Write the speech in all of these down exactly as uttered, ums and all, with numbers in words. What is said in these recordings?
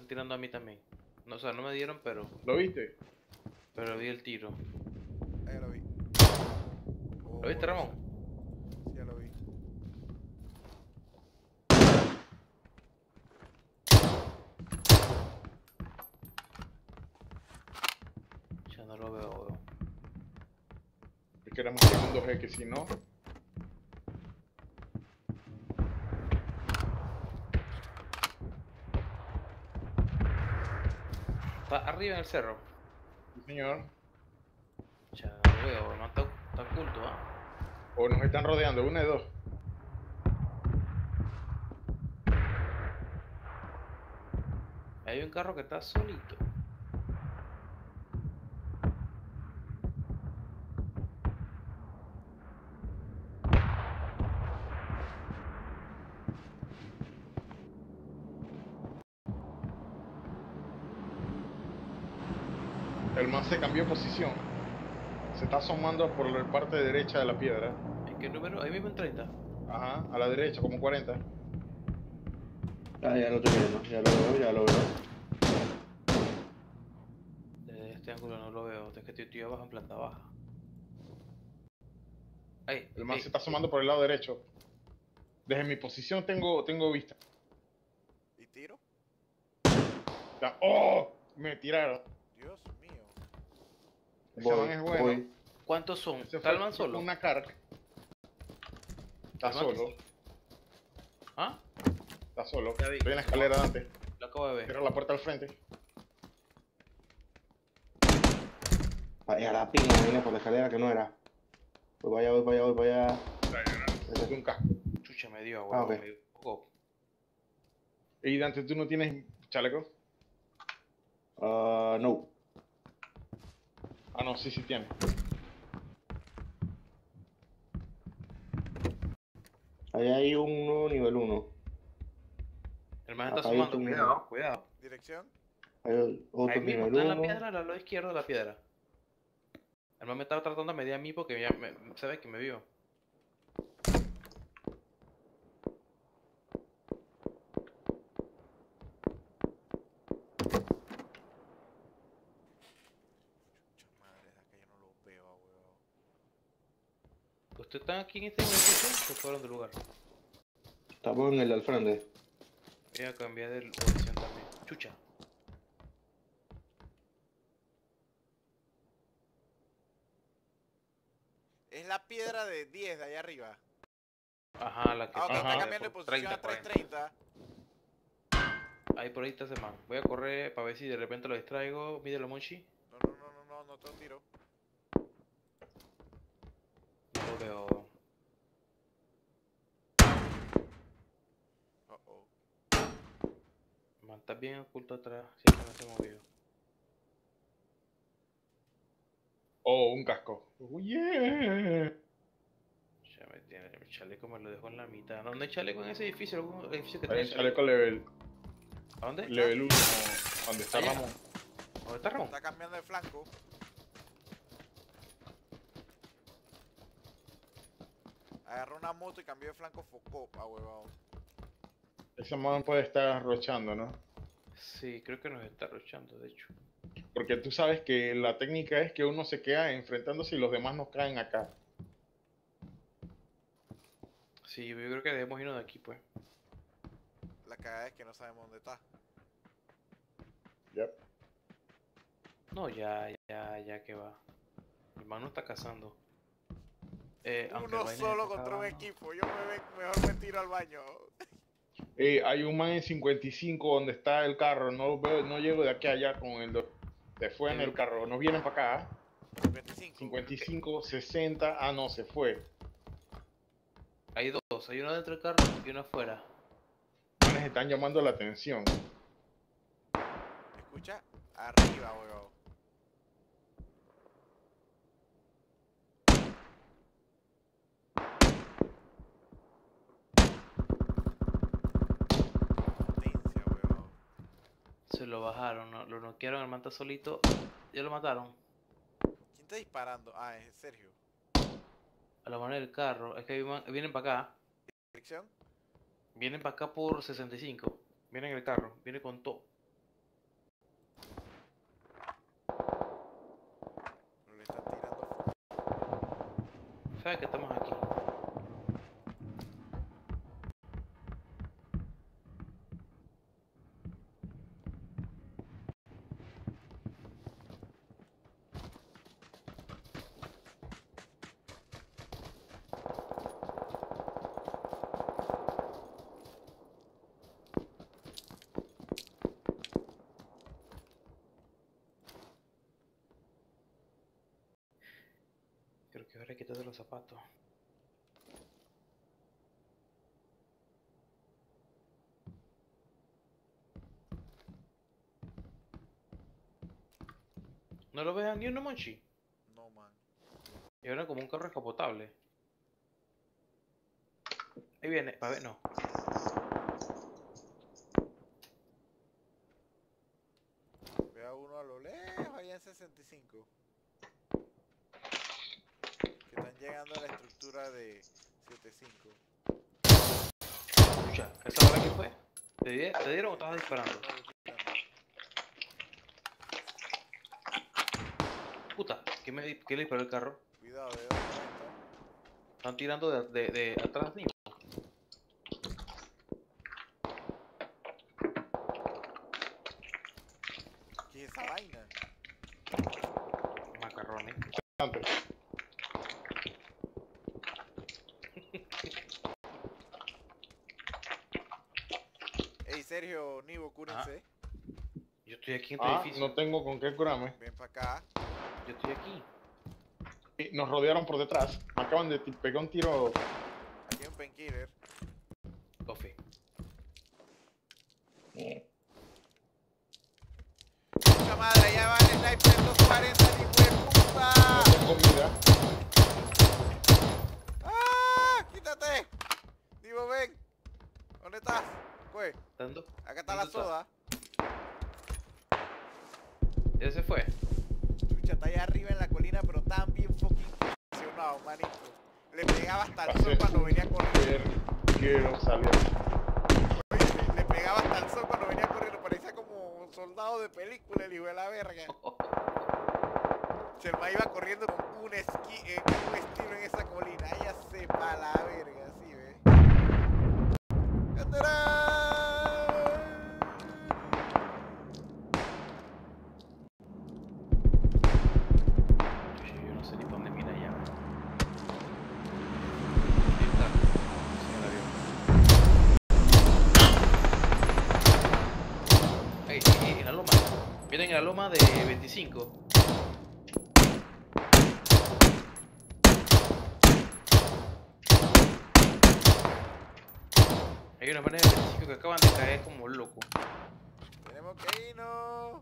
están tirando a mí también. No, o sea, no me dieron, pero... ¿Lo viste? Pero vi el tiro. Ahí ya lo vi. Oh, ¿Lo viste, no Ramón? sé. Sí, ya lo vi. Ya no lo veo, weón. Es que éramos segundos G, que si no... Está arriba en el cerro. Sí, señor. Ya no lo veo, weón. Está, está oculto, ¿ah? O nos están rodeando, una de dos. Hay un carro que está solito. El man se cambió de posición. Se está asomando por la parte derecha de la piedra. ¿En qué número? Ahí mismo en treinta. Ajá, a la derecha, como cuarenta. Ah, ya lo estoy viendo, ya lo veo, ya lo veo. Desde este ángulo no lo veo. Es que estoy, estoy abajo en planta baja. Ahí, El man ahí. se está asomando por el lado derecho. Desde mi posición tengo, tengo vista. ¿Y tiro? Ya- ¡Oh! Me tiraron. Dios mío. Ese man es bueno. voy. ¿Cuántos son? Ese ¿Está fue el man tipo solo? una carga. Está ¿El man? solo. ¿Ah? Está solo. Ya vi. Estoy en la escalera de antes. Lo acabo de ver. Cierra la puerta al frente. Vaya la pinga, vine por la escalera que no era. Voy para allá, voy para allá, voy para allá. Es un casco. Chucha, me dio, Ah, weón. ok. Me dio un poco. Y Dante, ¿tú no tienes chaleco? Ah, no. Ah, no, sí, sí tienes. Ahí hay uno nivel uno. El man está Acá hay sumando. otro Cuidado, nivel. cuidado. ¿Dirección? Hay otro Ahí mismo nivel está en la uno. piedra, al lado izquierdo de la piedra. El man me estaba tratando de medir a mí porque ya me, sabe que me vio. Chucha madre, es que yo no lo veo, weón. ¿Ustedes están aquí en este edificio? Se fueron del lugar. Estamos en el del frente. Voy a cambiar de posición también. Chucha. Es la piedra de diez de allá arriba. Ajá, la que Ah, ok, Ajá. está cambiando de por posición a treinta, trescientos treinta. ahí por ahí está ese man. Voy a correr para ver si de repente lo distraigo. Mídelo, Monchi. No, no, no, no, no, no te tiro. No lo veo. Oh, oh. El man está bien oculto atrás. Siempre no se movió. Oh, un casco. Oh, yeah. Ya me tiene. El chaleco me lo dejó en la mitad. ¿Dónde hay chaleco en ese edificio? ¿Algún edificio que Hay tenga un chaleco? chaleco level, ¿A dónde? level uno. ¿Dónde está Allá. Ramón? ¿Dónde está Ramón? Está cambiando de flanco. Agarró una moto y cambió de flanco focó, ah, huevón. Ese man puede estar rochando, ¿no? Sí, creo que nos está rochando, de hecho. Porque tú sabes que la técnica es que uno se queda enfrentándose y los demás no caen acá. Sí, yo creo que debemos irnos de aquí, pues. La cagada es que no sabemos dónde está. Yep. No, ya, ya, ya que va. Mi hermano está cazando. Eh, aunque el Uno vaina solo está contra un acabando. equipo. Yo me ve, mejor me tiro al baño. Eh, hay un man en cincuenta y cinco donde está el carro. No lo veo, no llego de aquí a allá con el... do- Se fue en el carro. No vienen para acá. ¿ah? cincuenta y cinco. cincuenta y cinco, sesenta. Ah, no, se fue. Hay dos, hay uno dentro del carro y uno afuera. Manes están llamando la atención. ¿Escucha? Arriba, huevón. Potencia, huevón. Se lo bajaron, ¿no? Lo noquearon, el man está solito. Ya lo mataron. ¿Quién está disparando? Ah, es Sergio. A la manera del carro. Es que vienen, vienen para acá. ¿Dirección? Vienen para acá por sesenta y cinco. Vienen en el carro. Viene con todo. sabe que estamos aquí. Creo que ahora hay que quitarse los zapatos. ¿No lo vean ni uno, Monchi? No, man. Y ahora como un carro escapotable. Ahí viene, para ver, no. Veo a uno a lo lejos, allá en sesenta y cinco. Que están llegando a la estructura de setenta y cinco. Escucha, ¿esa hora qué fue? ¿Te, di- te dieron o estabas disparando? No, yo estoy tirando. Puta, ¿qué, me, di- qué le disparó el carro? Cuidado, de dónde van a estar. Están tirando de, de, de atrás mío. ¿Qué es esa vaina? Macarrones. Antes. Ey, Sergio, Nivo, cúrense. Yo estoy aquí en tu Ah, edificio. no tengo con qué curarme. Ven para acá. Yo estoy aquí. Y nos rodearon por detrás. Me acaban de ti- pegar un tiro. Aquí hay un painkiller. Coffee. Mucha madre, allá va el sniper doscientos cuarenta, hijo de puta. No tengo vida. ¡Ah! ¡Quítate! Nivo, ven. ¿Dónde estás? Pues, ¿Dando? acá está la ¿Dónde está? soda. ¿Ya se fue? Chucha, está allá arriba en la colina, pero tan bien fucking posicionado, manito. Le pegaba hasta el sol Pasé cuando venía corriendo. Quiero, quiero salir. Oye, le pegaba hasta el sol cuando venía corriendo. Parecía como un soldado de película, el hijo de la verga. Chelma iba corriendo con un, esqui, eh, un estilo en esa colina. Ella se pa' la verga, así, ¿ves? Yo no sé ni para dónde mira ya. Ahí está. Sí, la vio. Ahí, ahí, en la loma. Miren en la loma de veinticinco. Hay unos manes de veinticinco que acaban de caer como locos. Tenemos que irnos.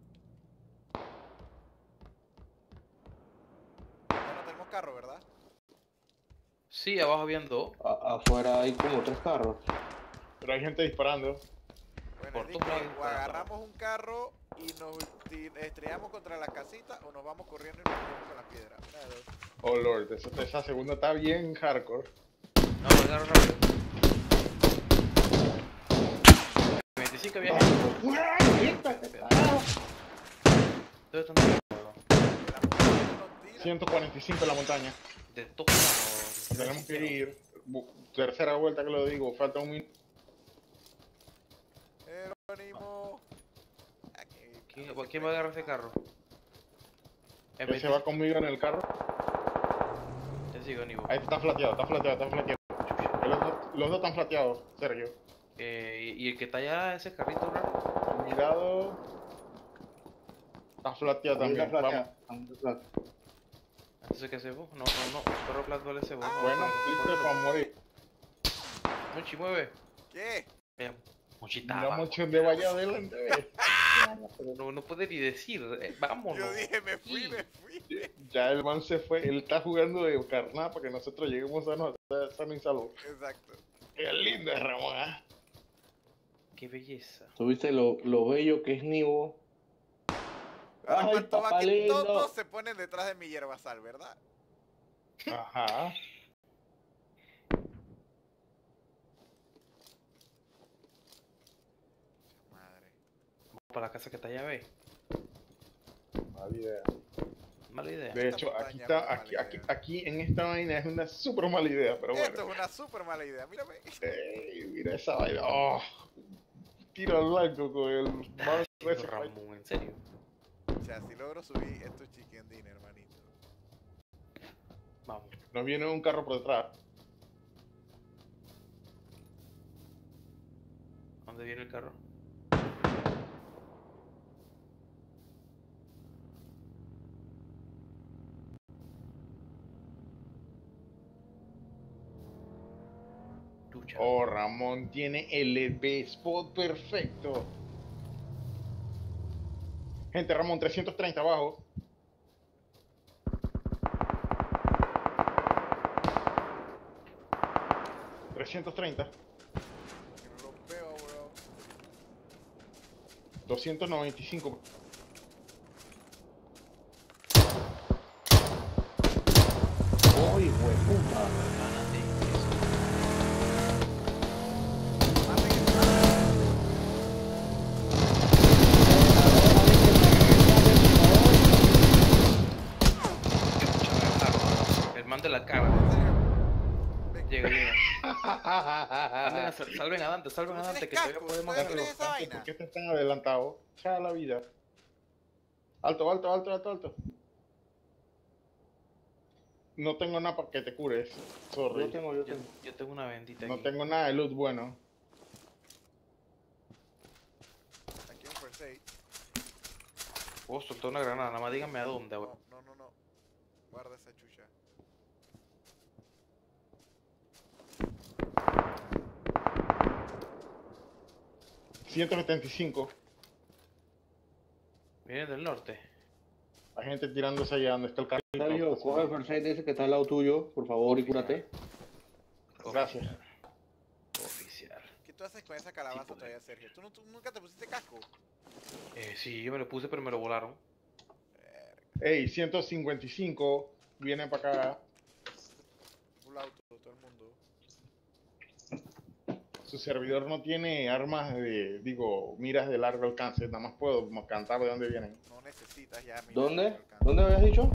Ya no tenemos carro, ¿verdad? Sí, abajo habían dos. A- afuera hay como tres carros. Pero hay gente disparando. Bueno, Por es todos que lados o disparando. agarramos un carro y nos ti- estrellamos contra la casita o nos vamos corriendo y nos tiramos con la piedra. Una de dos. Oh lord, esa, esa segunda está bien hardcore. No, agarro rápido. veinticinco había gente. ¿Dónde están todos? Que la montaña nos tira. ciento cuarenta y cinco en la montaña. De todos lados. Tenemos que ir. Bu- Tercera vuelta que lo digo. Falta un minuto. Jerónimo. Aquí. ¿Quién, quién va a agarrar ese carro? En Él se va conmigo en el carro. Te sigo, Nivo. Ahí está flateado, está flateado, está flateado. Los dos, los dos están flateados, Sergio. Eh, y, y el que está allá, ese carrito raro. Cuidado. Está flateado también. Está Vamos. flateado, está flateado. Entonces, ¿qué hacemos? No, no, no. Perro plat vale ese vos. Bueno, listo para morir. Muchi, mueve. ¿Qué? Eh, Muchi está Mira abajo. mucho de vaya adelante. ve. Pero no, no puede ni decir. Eh, vámonos. Yo dije, me fui, Sí. me fui. Ya el man se fue. Él está jugando de carnada para que nosotros lleguemos a no, sano y salvo. Exacto. Qué lindo es Ramón, ¿ah? Qué belleza. ¿Tuviste lo, lo bello que es Nivo? Ahora, Ay, ¿cuánto va papá que lindo. todos se ponen detrás de mi hierbasal, verdad? Ajá. Madre. Vamos para la casa que está allá, ve. Mala idea. Mala idea. De hecho, montaña aquí es está, una aquí, mala aquí, idea. aquí en esta vaina es una super mala idea, pero Esto bueno. es una super mala idea, mírame. Ey, mira esa vaina. Oh, tiro al blanco con el mouse Ay, ese. Ramón, en serio. O sea, si logro subir estos chicken dinner, hermanito. Vamos. Nos viene un carro por detrás. ¿Dónde viene el carro? Ducha. Oh, Ramón tiene el B-spot perfecto. Gente, Ramón, trescientos treinta abajo. trescientos treinta. Que no lo veo, bro. doscientos noventa y cinco. ¡Uy, hueputa! Gánate eso. Maten ese- Qué mucha ventaja. El man de la cabra. ¿En serio? Ven. Llega, llega. Salven a, salven a Dante, salven a ¿No Dante, tienes que todavía casco? podemos ¿Todavía hacerlo. tienes esa vaina? ¿Por qué te están adelantados? Sea la vida. Alto, alto, alto, alto, alto. No tengo nada para que te cures. Sorry. Yo tengo, yo Yo, tengo. yo tengo una bendita No aquí. tengo nada de loot bueno. Aquí un first aid. Puedo soltar una granada, nada más díganme a dónde, güey. No, no, no, no. Guarda esa chucha. ciento setenta y cinco. Vienen del norte. Hay gente tirándose allá donde está el Sergio, carrito. coge el first aid ese que está al lado tuyo, por favor, y cúrate. Gracias. Oficial. ¿Qué tú haces con esa calabaza Sí, pues. todavía, Sergio? ¿Tú, no, tú nunca te pusiste casco? Eh, sí, yo me lo puse, pero me lo volaron. Ey, ciento cincuenta y cinco. Viene para acá. Full auto, todo el mundo. Su servidor no tiene armas de, digo, miras de largo alcance. Nada más puedo cantar de dónde vienen. No necesitas ya mirar ¿Dónde? el alcance. ¿Dónde habías dicho?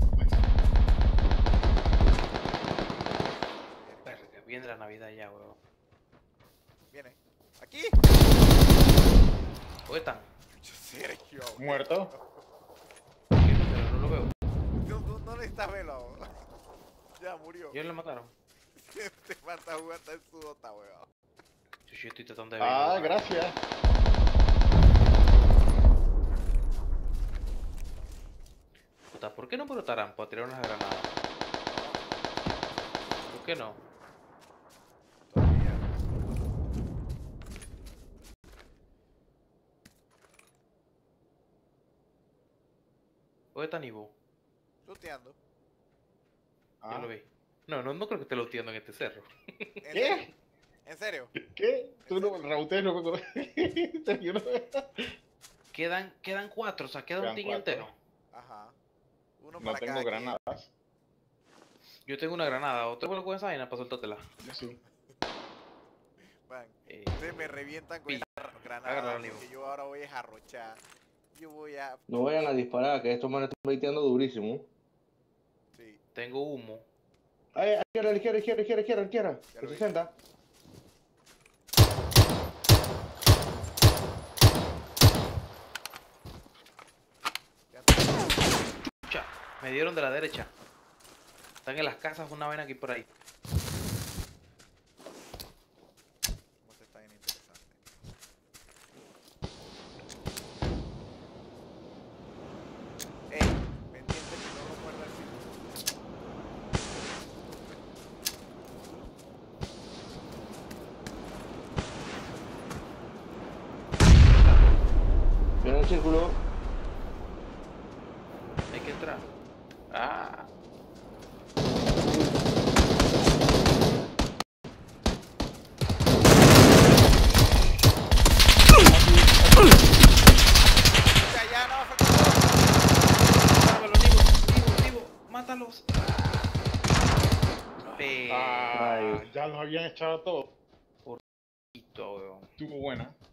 Verga, viene la Navidad ya, weón. Viene. ¡Aquí! ¿Dónde están? Sergio. Muerto. ¿Qué número? No lo veo. No, no, no necesitas verlo. Ya murió. ¿Ya lo mataron? Te falta jugar hasta el sudota, weón. Yo, yo estoy tratando de ver. Ah, gracias. Puta, ¿por qué no brotarán para tirar unas granadas? ¿Por qué no? Todavía. ¿Dónde está Nibo? Looteando. Yo Ah, lo vi. No, no, no creo que esté looteando en este cerro. ¿En ¿Qué? serio? ¿En serio? ¿Qué? Tú no, Raúl, no me conoces. Sergio, no. Quedan, quedan cuatro, o sea, queda un Quedan team cuatro. entero. Ajá. Uno No para tengo cada quien. granadas. Yo tengo una granada, ¿o te vuelvo con esa vaina para soltártela? Yo sí. Man, Eh, ustedes me revientan con Pilla. esa granada Agárrala, porque Nivo. yo ahora voy a jarrochar. Yo voy a... No vayan a disparar, que estos manes están baiteando durísimo. Sí. tengo humo. Ay, a la izquierda, a la izquierda, a la izquierda, a la izquierda, a la izquierda. Ya De lo vi. sesenta. Ya está. Chucha, me dieron de la derecha. Están en las casas, una vaina aquí por ahí. Como se está bien interesante. Ey, pendiente que no lo muerda el círculo. Viene el círculo. Hay que entrar. Ah, Ya, ya, no, falta uno. mátalos, Nibo, Nibo, Nibo, mátalos. Pe- Ah, Ay. ya los habían echado todos. Poquito, weón. Estuvo buena.